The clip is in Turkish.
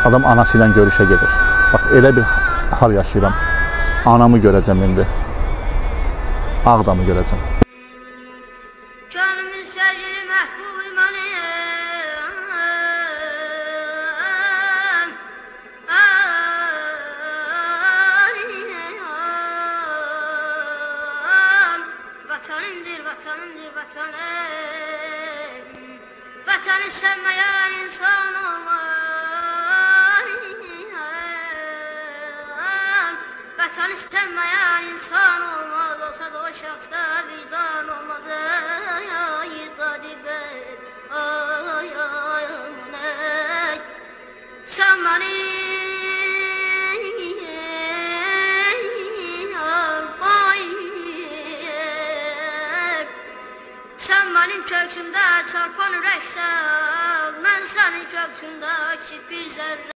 Adam anası ilə görüşə gedir. Bax, elə bir hal yaşayıram. Anamı görəcəm indi. Ağdamı görəcəm. Canımın sevgili məhbub imanım, vatanımdır, vatanımdır, vatanım. Vatanı sevmeyen insan olmaz. Vatanı sevmeyen insan olmaz. Olsa da o şahsta vicdan olmaz. Ay dadibet, ay aman ey. Sen beni sen benim köksümde çarpan yüreksen, ben senin köksünde küçük bir zerre.